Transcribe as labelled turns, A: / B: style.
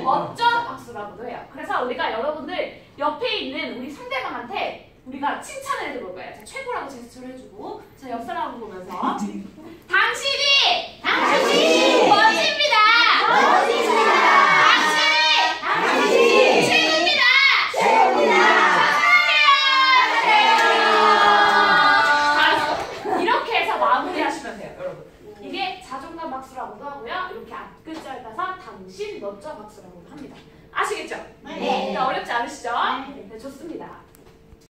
A: 멋져 박수라고도 해요. 그래서 우리가 여러분들 옆에 있는 우리 상대방한테 우리가 칭찬을 해줄 거예요. 자, 최고라고 제스처를 해주고, 자, 옆 사람을 보면서 당신이 멋집니다. 당신이 최고입니다. 이렇게 해서 마무리하시면 돼요, 여러분. 이게 자존감 박수라고도 하고요. 이렇게 앞글자를 따서 당신 멋져 박수라고도 합니다. 아시겠죠?
B: 네.
A: 어렵지 않으시죠? 네, 좋습니다.